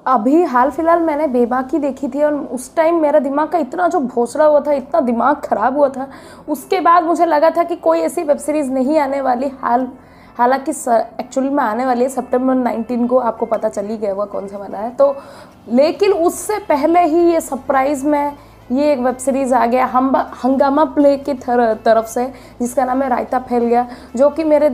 अभी हाल फिलहाल मैंने बेबाकी देखी थी और उस टाइम मेरा दिमाग का इतना जो भोसड़ा हुआ था, इतना दिमाग ख़राब हुआ था। उसके बाद मुझे लगा था कि कोई ऐसी वेब सीरीज़ नहीं आने वाली। हालांकि एक्चुअली में आने वाली है सितंबर 19 को, आपको पता चल ही गया हुआ कौन सा वाला है। तो लेकिन उससे पहले ही ये सरप्राइज़ में ये एक वेब सीरीज़ आ गया हंगामा प्ले की तरफ से, जिसका नाम है रायता फैल गया, जो कि मेरे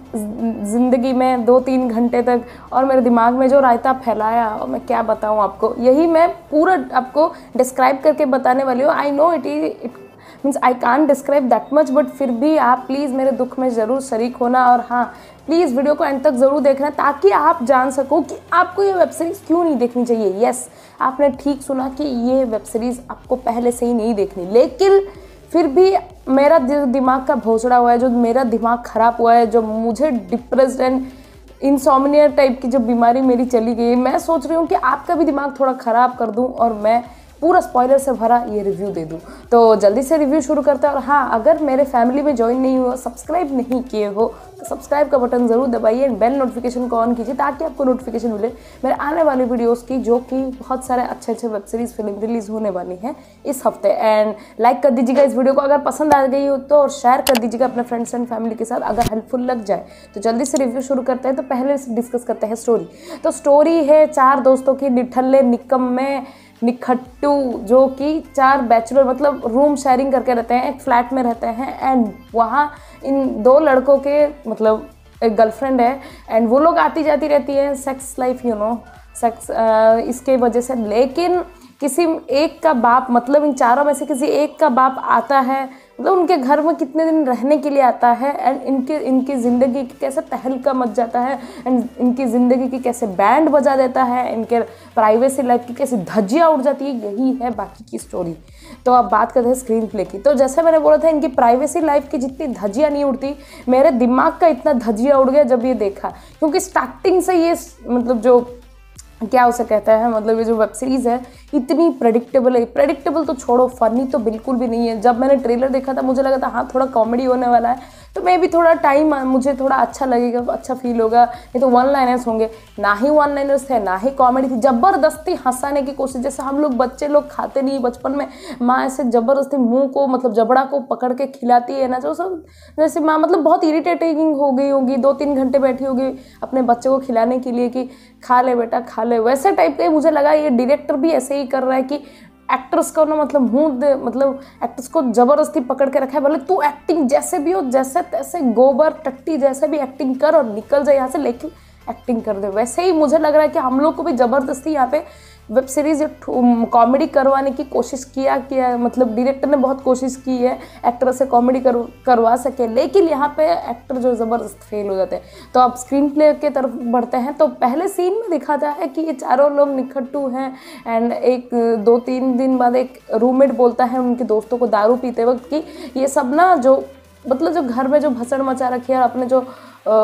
ज़िंदगी में 2-3 घंटे तक और मेरे दिमाग में जो रायता फैलाया, और मैं क्या बताऊं आपको, यही मैं पूरा आपको डिस्क्राइब करके बताने वाली हूँ। I know it means I can't describe that much, but फिर भी आप प्लीज़ मेरे दुख में ज़रूर शरीक होना। और हाँ, प्लीज़ वीडियो को एंड तक ज़रूर देखना ताकि आप जान सको कि आपको ये वेब सीरीज़ क्यों नहीं देखनी चाहिए। यस, आपने ठीक सुना कि ये वेब सीरीज़ आपको पहले से ही नहीं देखनी, लेकिन फिर भी मेरा दिमाग का भोसड़ा हुआ है, जो मेरा दिमाग ख़राब हुआ है, जो मुझे डिप्रेस्ड एंड इंसोम्निया टाइप की जो बीमारी मेरी चली गई, मैं सोच रही हूँ कि आपका भी दिमाग थोड़ा ख़राब कर दूँ और मैं पूरा स्पॉइलर से भरा ये रिव्यू दे दूँ। तो जल्दी से रिव्यू शुरू करते हैं। और हाँ, अगर मेरे फैमिली में ज्वाइन नहीं हुआ, सब्सक्राइब नहीं किए हो, तो सब्सक्राइब का बटन ज़रूर दबाइए एंड बेल नोटिफिकेशन को ऑन कीजिए ताकि आपको नोटिफिकेशन मिले मेरे आने वाली वीडियोस की, जो कि बहुत सारे अच्छे वेब सीरीज़ फिल्म रिलीज़ होने वाली हैं इस हफ्ते। एंड लाइक कर दीजिएगा इस वीडियो को अगर पसंद आ गई हो तो, और शेयर कर दीजिएगा अपने फ्रेंड्स एंड फैमिली के साथ अगर हेल्पफुल लग जाए। तो जल्दी से रिव्यू शुरू करते हैं। तो पहले डिस्कस करते हैं स्टोरी। तो स्टोरी है 4 दोस्तों की निठल्ले निकम्मे निखट्टू, जो कि 4 बैचलर मतलब रूम शेयरिंग करके रहते हैं, एक फ्लैट में रहते हैं। एंड वहाँ इन 2 लड़कों के मतलब एक गर्लफ्रेंड है एंड वो लोग आती जाती रहती है, सेक्स लाइफ सेक्स इसके वजह से। लेकिन किसी एक का बाप, मतलब इन 4 में से किसी एक का बाप आता है, मतलब उनके घर में कितने दिन रहने के लिए आता है एंड इनकी ज़िंदगी की कैसे तहलका मच जाता है एंड इनकी ज़िंदगी की कैसे बैंड बजा देता है, इनके प्राइवेसी लाइफ की कैसे धज्जियाँ उड़ जाती है। यही है बाकी की स्टोरी। तो अब बात करते हैं स्क्रीन प्ले की। तो जैसे मैंने बोला था, इनकी प्राइवेसी लाइफ की जितनी धज्जियाँ नहीं उड़ती, मेरे दिमाग का इतना धज्जियाँ उड़ गया जब ये देखा, क्योंकि स्टार्टिंग से ये मतलब जो क्या उसे कहता है, मतलब ये जो वेब सीरीज़ है इतनी प्रेडिक्टेबल है। प्रेडिक्टेबल तो छोड़ो, फनी तो बिल्कुल भी नहीं है। जब मैंने ट्रेलर देखा था मुझे लगा था हाँ थोड़ा कॉमेडी होने वाला है, तो मैं भी थोड़ा टाइम मुझे थोड़ा अच्छा लगेगा, अच्छा फील होगा। नहीं तो 1 लाइनर्स होंगे, ना ही 1 लाइनर्स थे ना ही कॉमेडी थी। ज़बरदस्ती हंसाने की कोशिश, जैसे हम लोग बच्चे लोग खाते नहीं बचपन में, माँ ऐसे ज़बरदस्ती मुँह को मतलब जबड़ा को पकड़ के खिलाती है ना, जो सब जैसे माँ मतलब बहुत इरिटेटिंग हो गई होगी, 2-3 घंटे बैठी होगी अपने बच्चे को खिलाने के लिए कि खा ले बेटा खा ले, वैसे टाइप का मुझे लगा। ये डायरेक्टर भी ऐसे ही कर रहा है कि एक्टर्स को ना मतलब मतलब एक्टर्स को ज़बरदस्ती पकड़ के रखा है, भले तू एक्टिंग जैसे भी हो, जैसे तैसे गोबर टट्टी जैसे भी एक्टिंग कर और निकल जाए यहाँ से, लेकिन एक्टिंग कर दे। वैसे ही मुझे लग रहा है कि हम लोग को भी ज़बरदस्ती यहाँ पे वेब सीरीज़ कॉमेडी करवाने की कोशिश किया मतलब डायरेक्टर ने बहुत कोशिश की है एक्टर से कॉमेडी करवा सके, लेकिन यहाँ पे एक्टर जो ज़बरदस्त फेल हो जाते हैं। तो अब स्क्रीन प्ले के तरफ बढ़ते हैं। तो पहले सीन में दिखाता है कि ये 4 लोग निखट्टू हैं एंड एक 2-3 दिन बाद एक रूममेट बोलता है उनके दोस्तों को दारू पीते वक्त कि ये सब ना जो मतलब जो घर में जो भसड़ मचा रखी है, अपने जो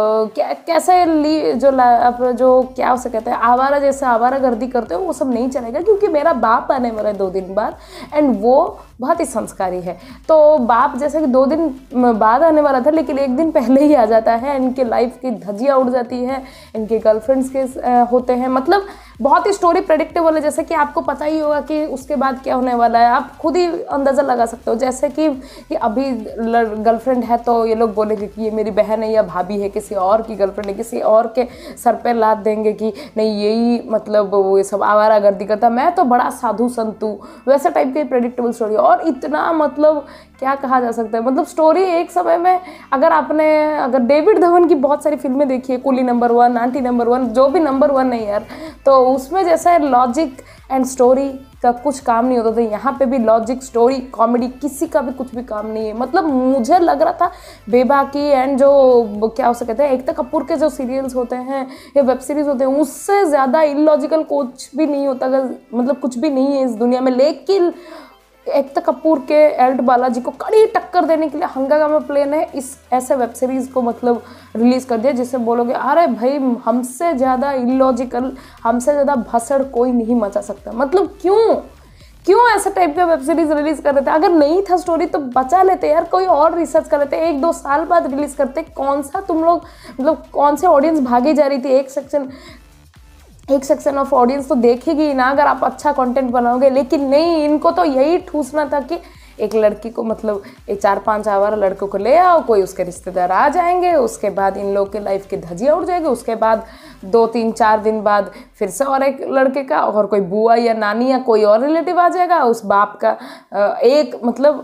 कैसे जो क्या उसे कहते हैं आवारा, जैसे आवारागर्दी करते हो, वो सब नहीं चलेगा क्योंकि मेरा बाप आने वाला है 2 दिन बाद एंड वो बहुत ही संस्कारी है। तो बाप जैसे कि 2 दिन बाद आने वाला था, लेकिन 1 दिन पहले ही आ जाता है। इनके लाइफ की धज्जियाँ उड़ जाती है, इनके गर्लफ्रेंड्स के होते हैं, मतलब बहुत ही स्टोरी प्रेडिक्टेबल है। जैसे कि आपको पता ही होगा कि उसके बाद क्या होने वाला है, आप खुद ही अंदाज़ा लगा सकते हो। जैसे कि अभी गर्लफ्रेंड है तो ये लोग बोलेंगे कि ये मेरी बहन है या भाभी है, किसी और की गर्लफ्रेंड है, किसी और के सर पे लाद देंगे कि नहीं यही मतलब वो ये सब आवारागर्दी करता, मैं तो बड़ा साधु संतू, वैसे टाइप की प्रेडिक्टेबल स्टोरी। और इतना मतलब क्या कहा जा सकता है, मतलब स्टोरी एक समय में अगर डेविड धवन की बहुत सारी फिल्में देखी है, कूली नंबर 1, आंटी नंबर 1, जो भी नंबर 1 नहीं यार, तो उसमें जैसा लॉजिक एंड स्टोरी का कुछ काम नहीं होता था, यहाँ पे भी लॉजिक स्टोरी कॉमेडी किसी का भी कुछ भी काम नहीं है। मतलब मुझे लग रहा था बेबाकी एंड जो क्या हो सकते हैं एकता कपूर के जो सीरियल्स होते हैं या वेब सीरीज होते हैं, उससे ज़्यादा इलॉजिकल कुछ भी नहीं होता, मतलब कुछ भी नहीं है इस दुनिया में। लेकिन एकता कपूर के एल्ट बालाजी को कड़ी टक्कर देने के लिए हंगामा प्ले ने इस ऐसे वेब सीरीज़ को मतलब रिलीज़ कर दिया, जिससे बोलोगे अरे भाई हमसे ज़्यादा इलॉजिकल, हमसे ज़्यादा भसड़ कोई नहीं मचा सकता। मतलब क्यों ऐसे टाइप का वेब सीरीज़ रिलीज़ कर रहे थे? अगर नहीं था स्टोरी तो बचा लेते यार, कोई और रिसर्च कर लेते, 1-2 साल बाद रिलीज़ करते। कौन सा तुम लोग मतलब कौन से ऑडियंस भागी जा रही थी, एक सेक्शन एक सेक्शन ऑफ ऑडियंस तो देखेगी ना अगर आप अच्छा कंटेंट बनाओगे, लेकिन नहीं, इनको तो यही ठूसना था कि एक लड़की को मतलब एक 4-5 आवर लड़कों को ले आओ, कोई उसके रिश्तेदार आ जाएंगे, उसके बाद इन लोग के लाइफ की धज्जियाँ उड़ जाएगी, उसके बाद 2-3-4 दिन बाद फिर से और एक लड़के का और कोई बुआ या नानी या कोई और रिलेटिव आ जाएगा, उस बाप का एक मतलब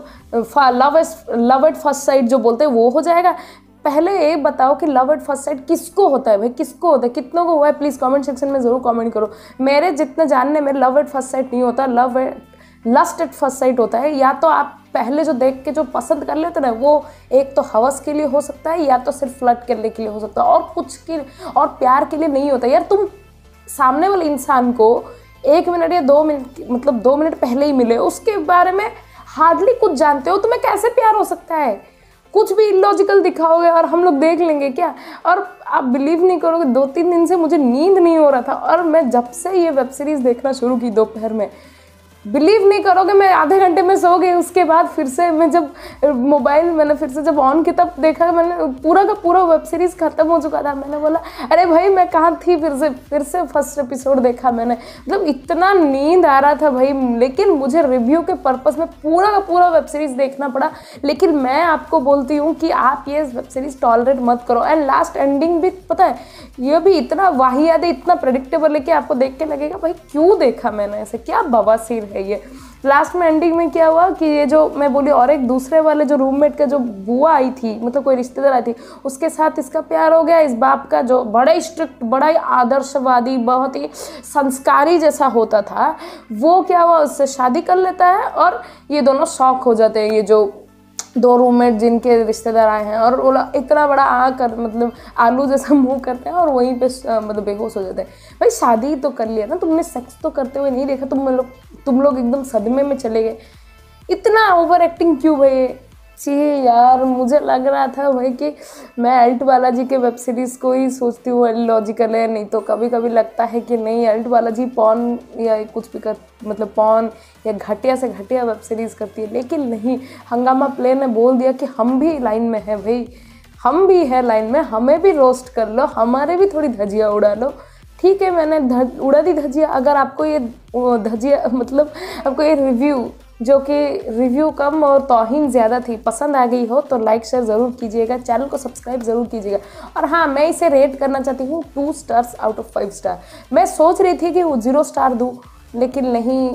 लव एट फर्स्ट साइट जो बोलते हैं वो हो जाएगा। पहले ये बताओ कि लव एट फर्स्ट साइट किसको होता है भाई, किसको होता है, कितनों को हुआ है, प्लीज़ कमेंट सेक्शन में ज़रूर कमेंट करो। मेरे जितने जानने में लव एट फर्स्ट साइट नहीं होता, लस्ट एट फर्स्ट साइट होता है। या तो आप पहले जो देख के जो पसंद कर लेते ना, वो एक तो हवस के लिए हो सकता है या तो सिर्फ फ्लर्ट करने के लिए हो सकता है, और कुछ के और प्यार के लिए नहीं होता। यार तुम सामने वाले इंसान को 1 मिनट या 2 मिनट मतलब 2 मिनट पहले ही मिले, उसके बारे में हार्डली कुछ जानते हो, तुम्हें कैसे प्यार हो सकता है? कुछ भी इलॉजिकल दिखाओगे और हम लोग देख लेंगे क्या? और आप बिलीव नहीं करोगे, 2-3 दिन से मुझे नींद नहीं हो रहा था, और मैं जब से ये वेब सीरीज़ देखना शुरू की दोपहर में, बिलीव नहीं करोगे मैं आधे घंटे में सो गई। उसके बाद फिर से मैं जब मोबाइल मैंने फिर से जब ऑन किया तब देखा, मैंने पूरा का पूरा वेब सीरीज़ ख़त्म हो चुका था। मैंने बोला अरे भाई मैं कहाँ थी, फिर से फर्स्ट एपिसोड देखा मैंने। मतलब इतना नींद आ रहा था भाई, लेकिन मुझे रिव्यू के पर्पज़ में पूरा का पूरा वेब सीरीज़ देखना पड़ा। लेकिन मैं आपको बोलती हूँ कि आप ये वेब सीरीज़ टॉलरेट मत करो। एंड लास्ट एंडिंग भी पता है, ये भी इतना वाहियात है, इतना प्रेडिक्टेबल है कि आपको देख के लगेगा भाई क्यों देखा मैंने, ऐसे क्या बवासीर है ये। लास्ट में एंडिंग में क्या हुआ कि ये जो मैं बोली, और एक दूसरे वाले जो रूममेट का जो बुआ आई थी, मतलब कोई रिश्तेदार आई थी, उसके साथ इसका प्यार हो गया। इस बाप का जो बड़ा ही स्ट्रिक्ट, बड़ा ही आदर्शवादी, बहुत ही संस्कारी जैसा होता था, वो क्या हुआ, उससे शादी कर लेता है। और ये दोनों शॉक हो जाते हैं, ये जो 2 रूममेट जिनके रिश्तेदार आए हैं, और वो इतना बड़ा आकर मतलब आलू जैसा मुंह करते हैं और वहीं पे मतलब बेहोश हो जाते हैं। भाई शादी तो कर लिया ना तुमने, सेक्स तो करते हुए नहीं देखा तुम लोग एकदम सदमे में चले गए। इतना ओवर एक्टिंग क्यों भाई? जी यार, मुझे लग रहा था भाई कि मैं एल्ट बालाजी के वेब सीरीज़ को ही सोचती हूँ लॉजिकल है, नहीं तो कभी कभी लगता है कि नहीं, एल्ट बालाजी पॉन या कुछ भी कर मतलब पॉन या घटिया से घटिया वेब सीरीज़ करती है। लेकिन नहीं, हंगामा प्ले ने बोल दिया कि हम भी लाइन में है भाई, हम भी है लाइन में, हमें भी रोस्ट कर लो, हमारे भी थोड़ी धज्जियाँ उड़ा लो। ठीक है, मैंने उड़ा दी धज्जियाँ। अगर आपको ये धज्जियाँ मतलब आपको ये रिव्यू, जो कि रिव्यू कम और तौहीन ज़्यादा थी, पसंद आ गई हो तो लाइक शेयर ज़रूर कीजिएगा, चैनल को सब्सक्राइब ज़रूर कीजिएगा। और हाँ, मैं इसे रेट करना चाहती हूँ 2 स्टार्स आउट ऑफ 5 स्टार। मैं सोच रही थी कि वो 0 स्टार दूँ, लेकिन नहीं,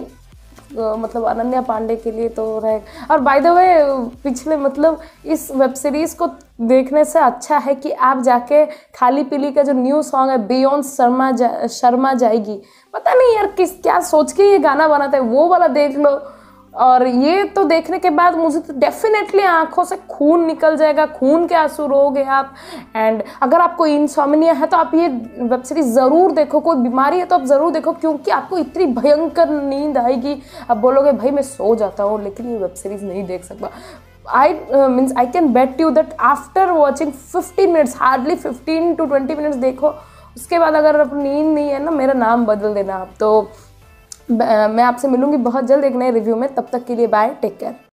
मतलब अनन्या पांडे के लिए तो रहे। और बाय द वे, पिछले मतलब इस वेब सीरीज़ को देखने से अच्छा है कि आप जाके खाली पीली का जो न्यू सॉन्ग है बियॉन्स शर्मा जाएगी, पता नहीं यार क्या सोच के ये गाना बनाते हैं, वो वाला देख लो। और ये तो देखने के बाद मुझे तो डेफिनेटली आंखों से खून निकल जाएगा, खून के आंसू रोगे आप। एंड अगर आपको इंसोम्निया है तो आप ये वेब सीरीज़ ज़रूर देखो, कोई बीमारी है तो आप ज़रूर देखो, क्योंकि आपको इतनी भयंकर नींद आएगी, आप बोलोगे भाई मैं सो जाता हूँ लेकिन ये वेब सीरीज़ नहीं देख सकता। I can bet you that after watching 15 minutes, hardly 15 to 20 minutes देखो, उसके बाद अगर आप नींद नहीं है ना, मेरा नाम बदल देना आप। तो मैं आपसे मिलूंगी बहुत जल्द एक नए रिव्यू में, तब तक के लिए बाय, टेक केयर।